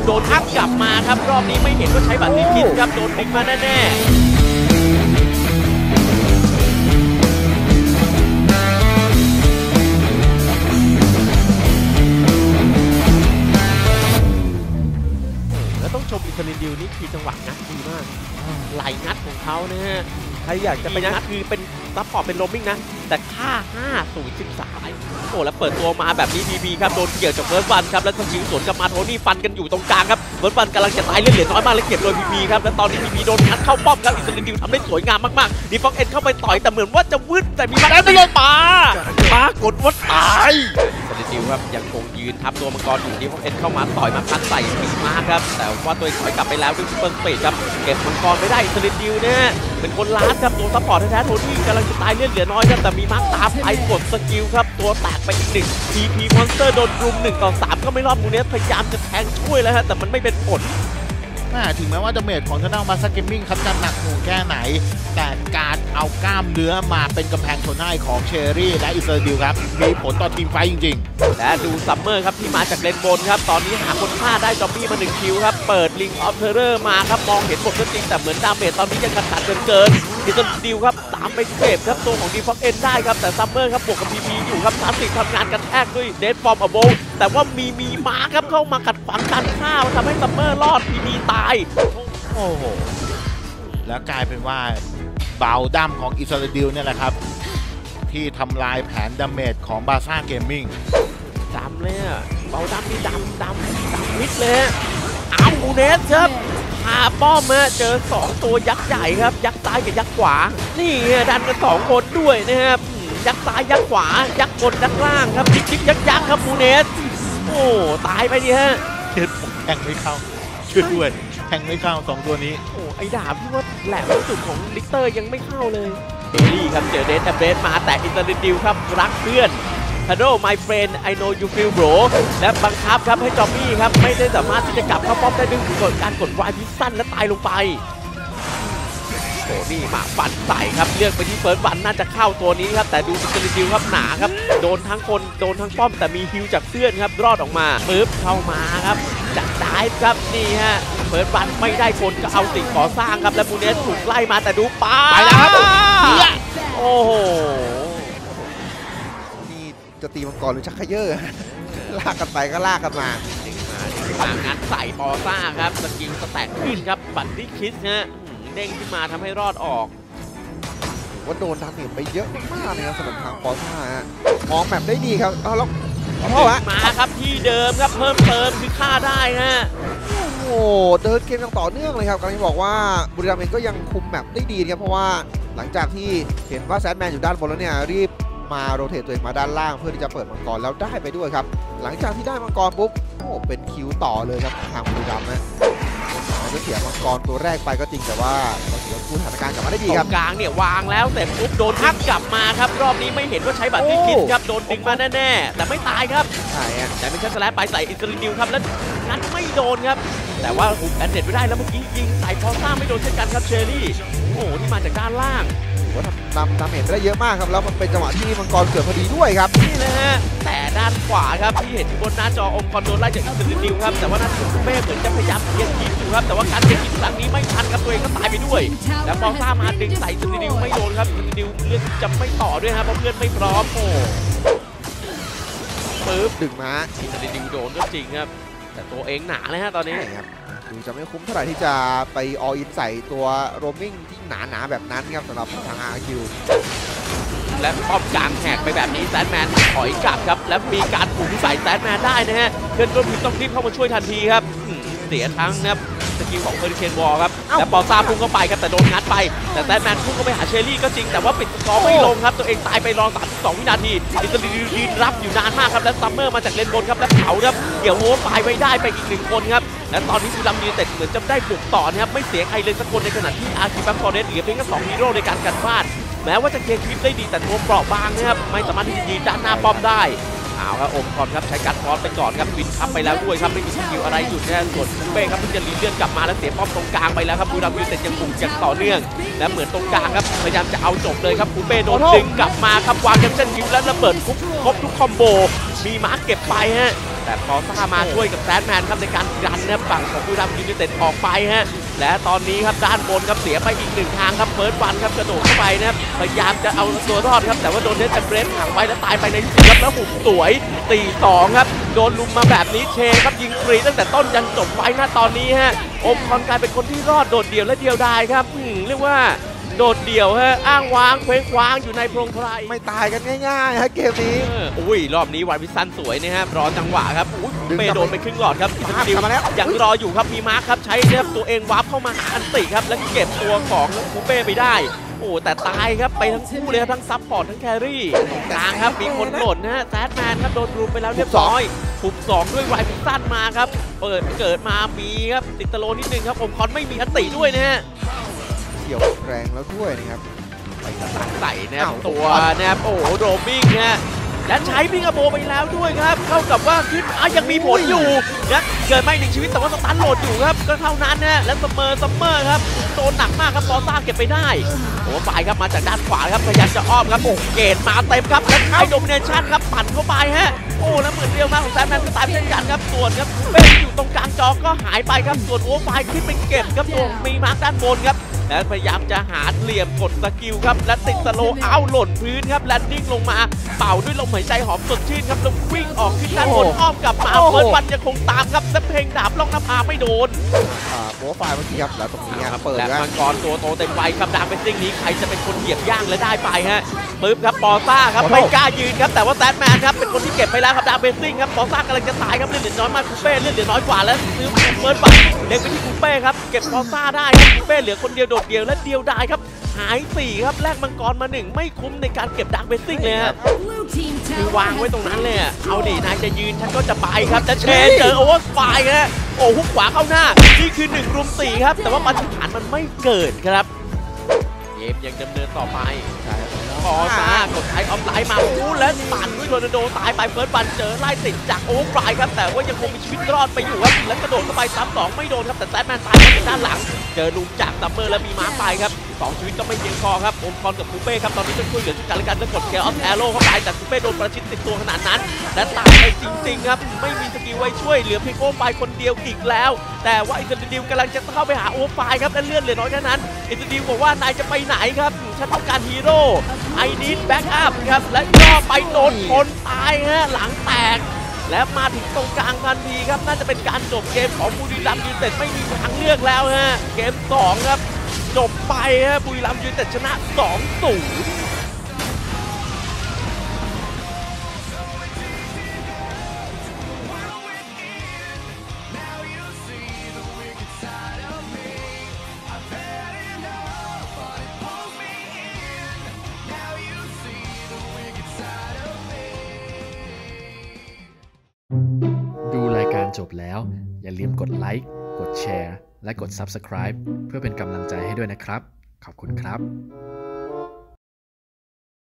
โดนทักกลับมาครับรอบนี้ไม่เห็นว่าใช้บัตรที่คิดครับโดนดึงมาแน่ต้องชมอิสราเอลนี่คือจังหวะงัดดีมากไหลงัดของเขานะฮะใครอยากจะไปงัดคือเป็นซัพพอร์ตเป็นโรมมิ่งนะแต่ค่า5-0-13โอ้แล้วเปิดตัวมาแบบนี้พีพีครับโดนเกี่ยวจากเวิร์ดวันครับแล้วสกิลสวนกับมาโทนี่ฟันกันอยู่ตรงกลางครับเวิร์ดวันกำลังจะตายเลือดเหลือน้อยมากเลยเก็บโดยพีพีครับแล้วตอนนี้พีพีโดนงัดเข้าป้อมครับอิสราเอลทำได้สวยงามมากๆดีฟ็อกเอ็นเข้าไปต่อยแต่เหมือนว่าจะวืดแต่มีมาแล้วไม่ลงปากดว่าตายอิสราเอลครับยังคงยืนทับตัวมังกรอยู่ดีฟ็อกเอ็นเข้ามาต่อยมาพันใส่ปีมาครับแต่ว่าตัวถอยกลับไปแล้วด้วยซุปเปอร์สเปซครับเก็บมังกรไม่ได้อิสราเอลเนี่ยเป็นคนล้านครับตัวซัพพอร์ตแท้ๆโทนี่กำลังจะตายเลือดเหลือน้อยครับแต่มีมาร์คตามไปกดสกิลครับตัวแตกไปอีก1 TP Monster โดนรุม1-3ก็ไม่รอดมูเนสพยายามจะแทงช่วยแล้วฮะแต่มันไม่เป็นผลถึงแม้ว่าดาเมจของทางด้านมาซาเกมมิ่งครับจะหนักหน่วงแค่ไหนแต่การเอากล้ามเนื้อมาเป็นกำแพงชนให้ของเชอรี่และอิสราเอลครับมีผลต่อทีมไฟจริงๆและดูซัมเมอร์ครับที่มาจากเลนบนครับตอนนี้หาคนฆ่าได้จอมบี้มา1คิวครับเปิดลิงออฟเทอร์มาครับมองเห็นหมดก็จริงแต่เหมือนดาเมจตอนนี้ยังขัดเกินอิสราเอลครับตามไปเก็บครับตัวของดีฟ็อกเอ็นได้ครับแต่ซัมเมอร์ครับบวกกับพีพีอยู่ครับ30ทำงานกันแทกด้วยเดดฟอร์มอโบแต่ว่ามีมาครับเข้ามาขัดขวางการฆ่าทำให้ซัมเมอร์รอดพีพีตายโอ้โหแล้วกลายเป็นว่าเบาดั้มของอิสราเอลเนี่ยแหละครับที่ทำลายแผนดาเมจของบาซ่าเกมมิ่งดำเลยอะเบาดั้มนี่ดำมิดเลยเอามูเนสครับพาป้อมมาเจอ2ตัวยักษ์ใหญ่ครับยักษ์ซ้ายกับยักษ์ขวานี่ดันกัน2คนด้วยนะครับยักษ์ซ้ายยักษ์ขวายักษ์บนยักษ์ล่างครับจิ๊กยักษ์ครับมูเนสโอ้ตายไปดิฮะเด็ดผมแทงไม่เข้าช่วยด้วยแทงไม่เข้า2ตัวนี้โอ้ไอ้ดาบที่ว่าแหลมที่สุดของลิกเตอร์ยังไม่เข้าเลยเบลลี่ครับเจอเดสมาแต่อินเตอร์ดิวครับรักเพื่อนHello my friend I know you feel bro และบังคับครับให้จอมบี้ครับไม่ได้สามารถที่จะกลับเข้าป้อมได้ด้วยการกดวายพิสั้นและตายลงไปโอ้นี่มาฟันใส่ครับเลือกไปที่เฟิร์สวันน่าจะเข้าตัวนี้ครับแต่ดูอินเตอร์ดิวครับหนาครับโดนทั้งคนโดนทั้งป้อมแต่มีฮิวจากเพื่อนครับรอดออกมาปึ๊บเข้ามาครับจัดได้ครับนี่ฮะเฟิร์สวันไม่ได้คนก็เอาสิ่งก่อสร้างครับและมูเนสถูกไล่มาแต่ดูไปแล้วครับโอ้โหจะตีมังกรหรือชักเขย่อลากกันไปก็ลากกันมางัดใส่ปอซ่าครับสกิลสแต็กขึ้นครับบัตรที่คิดฮะเด้งขึ้นมาทำให้รอดออกว่าโดนดาเมจไปเยอะมากเลยครับสำหรับทางปอซ่ามองแบบได้ดีครับแล้วมาครับที่เดิมครับเพิ่มเติมคือฆ่าได้ฮะโอ้เดินเกมอย่างต่อเนื่องเลยครับกำลังบอกว่าบุรีรัมย์เองก็ยังคุมแบบได้ดีครับเพราะว่าหลังจากที่เห็นว่าแซดแมนอยู่ด้านบนแล้วเนี่ยรีบมาโรเตทตัวเองมาด้านล่างเพื่อที่จะเปิดมังกรแล้วได้ไปด้วยครับหลังจากที่ได้มังกรปุ๊บโอ้เป็นคิวต่อเลยครับทางบุรีรัมย์นะจะเสียมังกรตัวแรกไปก็จริงแต่ว่าเราเสียคู่สถานการณ์กลับมาได้ดีครับกลางเนี่ยวางแล้วแต่ปุ๊บโดนทักกลับมาครับรอบนี้ไม่เห็นว่าใช้บัตรที่คิดครับโดนดึงมาแน่ๆแต่ไม่ตายครับใช่แต่เป็นชั้นสแลปไปใส่อิสราเอลครับแล้วงั้นไม่โดนครับแต่ว่าหุบแอนเด็ดไม่ได้แล้วเมื่อกี้ยิงใส่พอซ่าไม่โดนเช่นกันครับเชอรี่โอ้ที่มาจากด้านล่างว่าทำดาเมจได้เยอะมากครับแล้วมันเป็นจังหวะที่มังกรเกิดพอดีด้วยครับนี่นะฮะแต่ด้านขวาครับที่เห็นอยู่บนหน้าจอองค์กรโดนไล่จากอิสราเอลครับแต่ว่าน่าจะเมฆเหมือนจะพยายามเลียนทีมอยู่ครับแต่ว่าการเลียนทีมครั้งนี้ไม่ทันครับตัวเองก็ตายไปด้วยแล้วพอซ่ามาดึงใส่อิสราเอลไม่โดนครับอิสราเอลเลือดจะไม่ต่อด้วยครับเพราะเพื่อนไม่พร้อมโอ้ปึ๊บดึงมาอิสราเอลโดนก็จริงครับแต่ตัวเองหนาเลยฮะตอนนี้ครับดูจะไม่คุ้มเท่าไหร่ที่จะไปออินใส่ตัวโรมมิ่งที่หนาแบบนั้นครับสำหรับทางRQ และป้อมกลางแหกไปแบบนี้แซดแมนถอยกลับครับและมีการผูกใส่แซดแมนได้นะฮะเพื่อนร่วมทีมต้องรีบเข้ามาช่วยทันทีครับเสียทั้งนะครับสกิลของเฮอริเคนวอลครับและปอซ่าพุ่งเข้าไปครับแต่โดนงัดไปแต่แซดแมนพุ่งเข้าไปหาเชอรี่ก็จริงแต่ว่าปิดสกอร์ไม่ลงครับตัวเองตายไปรอ32วินาทีอิสราเอลยืนรับอยู่นานมากครับและซัมเมอร์มาจากเลนบนครับและเผาครับเกี่ยวโฮปายไว้ได้ไปอีก1คนครับและตอนนี้บุรีรัมย์ยูไนเต็ดเหมือนจะได้บุกต่อนะครับไม่เสียใครเลยสักคนในขณะที่อาร์คิบัคฟอร์เรสเหลือเพียงแค่2ฮีโร่ในการกันพลาดแม้ว่าจะเคลียร์คลิปได้ดีแต่ตัวเปราะบางนะครับไม่สามารถที่จะยืนด้านหน้าป้อมได้เอาครับโอมคอนครับใช้การฟอสไปก่อนครับวินคับไปแล้วด้วยครับไม่มีสกิลอะไรหยุดนะส่วนคูเป้ครับเพิ่งจะรีเลื่อนกลับมาแล้วเสียป้อมตรงกลางไปแล้วครับบุรีรัมย์ยูไนเต็ดยังบุกอย่างต่อเนื่องและเหมือนตรงกลางครับพยายามจะเอาจบเลยครับคูเป้โดนดึงกลับมาครับวางแคปชั่นยิวแล้วระเบิดครบทุกคอมโบมีมาร์กเก็บไปฮะแต่พอซ่ามาช่วยกับแซดแมนครับในการดันนะฝั่งของบุรีรัมย์ยูไนเต็ดออกไปฮะและตอนนี้ครับด้านบนครับเสียไปอีกหนึ่งทางครับเฟิร์สวันครับกระโดดเข้าไปนะครับพยายามจะเอาตัวรอดครับแต่ว่าโดนเดนเบรสหักไปแล้วตายไปในที่สุดครับแล้วหุบสวย4-2ครับโดนลุมมาแบบนี้เชครับยิงฟรีตั้งแต่ต้นยันจบไฟนะตอนนี้ฮะโอมคอนกลายเป็นคนที่รอดโดดเดี่ยวและเดียวดายครับเรียกว่าโดดเดี่ยวฮะอ้างว้างเคว้งคว้างอยู่ในโพรงไพรไม่ตายกันง่ายๆฮะเกมนี้อุ้ยรอบนี้วันพิซันสวยนะครับรอจังหวะครับอุ้ยเปโดนไปครึ่งหลอดครับอิสติลมาแล้วยังรออยู่ครับมีมาร์คครับใช้ตัวเองวาร์ปเข้ามาอันติครับแล้วเก็บตัวของคูเป้ไปได้โอ้แต่ตายครับไปทั้งคู่เลยครับทั้งซับพอร์ตทั้งแครี่กลางครับมีคนหล่นนะฮะแซดแมนครับโดนรุมไปแล้วเรียบร้อยถูก2ด้วยไวพิซันมาครับเกิดมามีครับติดตะโลนิดนึงครับผมคอนไม่มีอันติด้วยนะฮะเกี่ยวแรงแล้วด้วยนะครับไปสตันใส่นะครับตัวนะครับโอ้โหโรมิงฮะและใช้พิงอโบไปแล้วด้วยครับเข้ากับว่าขึ้นยังมีผลอยู่นะเกิดไม่หนึ่งชีวิตแต่ว่าสตันโหลดอยู่ครับก็เท่านั้นนะและซัมเมอร์ครับโดนหนักมากครับปอซ่าเก็บไปได้โอ้ฝ่ายครับมาจากด้านขวาครับพยายามจะอ้อมครับโอ้เกตมาเต็มครับและใช้โดมิเนชั่นครับปั่นเข้าไปฮะโอ้แล้วเหมือนเรียวมากของแซดแมนก็ตายเช่นกันครับส่วนครับเป็นอยู่ตรงกลางจอก็หายไปครับส่วนโอ้ฝ่ายขึ้นไปเก็บครับตัวมีมาร์คด้านบนครับและพยายามจะหาเหลี่ยมกดสกิลครับและติดสโลว์เอาหล่นพื้นครับแลนดิ้งลงมาเป่าด้วยลมหายใจหอมสดชื่นครับแล้ววิ่งออกขึ้นด้านบนอ้อมกลับมาเฟิร์สวันยังคงตามครับและเพลงดาบล่องนภาไม่โดนโบว์ไฟล์เมื่อกี้ครับแล้วตรงนี้ครับเปิดและแล้วมังกรตัวโตเต็มวัยครับดาบเป็นซิ่งนี้ใครจะเป็นคนเหยียบย่างและได้ไปฮะปึ๊บครับปอซ่าครับไม่กล้ายืนครับแต่ว่าแซดแมนครับเป็นคนที่เก็บไปแล้วครับดาบเป็นซิ่งครับปอซ่ากำลังจะตายครับเลือดเหลือน้อยมากคูเป้เลือดเหลือน้อยกว่าแล้วซื้อเฟิร์สวันเล็งไปที่คูเป้ครับเก็บปอซ่าได้ครับคูเป้เหลือคนเดียวโดดเดียวและเดียวได้ครับหาย4ครับแลกมังกรมา1ไม่คุ้มในการเก็บดาร์กเบสซิ่งเลยฮะคือวางไว้ตรงนั้นเลยเอาดินายจะยืนฉันก็จะไปครับจะเชนเจอโอเวอร์ไฟล์ฮะโอ้ฮุกขวาเข้าหน้านี่คือ1 รุม 4ครับแต่ว่าปาฏิหาริย์มันไม่เกิดครับเกมยังดำเนินต่อไปปอซ่ากดไทยออฟไลน์มาโอ้และปั่นด้วยโทอร์นาโดตายไปเฟิร์สบันเจอไล่ติดจากโอเวอร์ไฟล์ครับแต่ว่ายังคงมีชีวิตรอดไปอยู่ครับแล้วกระโดดเข้าไปซ้ำ2ไม่โดนครับแต่แซดแมนตายไปด้านหลังเจอลุมจากซัมเมอร์แล้วมีม้าไปครับ2ชีวิตก็ไม่เพียงพอครับโอมคอนกับคูเป้ครับตอนนี้ต้องช่วยเหลือซึ่งกันและกันแล้วกดแคร์ออฟแอโร่เข้าไปแต่คูเป้โดนประชิดติดตัวขนาดนั้นและตายไปจริงๆครับไม่มีสกิลไว้ช่วยเหลือเพียงโอไฟคนเดียวอีกแล้วแต่ว่าอิสราเอลกำลังจะเข้าไปหาโอไฟครับและเลื่อนเหลือน้อยแค่นั้นอิสราเอลบอกว่านายจะไปไหนครับฉันต้องการฮีโร่ไอนีดแบ็กอัพครับและก็ไปโดนคนตายฮะหลังแตกและมาถึงตรงกลางทันทีครับน่าจะเป็นการจบเกมของบุรีรัมย์ยูไนเต็ดไม่มีทางเลือกแล้วฮะเกม2ครับจบไปฮะบุรีรัมย์ยูไนเต็ดชนะ 2-0 ดูรายการจบแล้วอย่าลืมกดไลค์ กดแชร์ และกด Subscribe เพื่อเป็นกำลังใจให้ด้วยนะครับ ขอบคุณครับ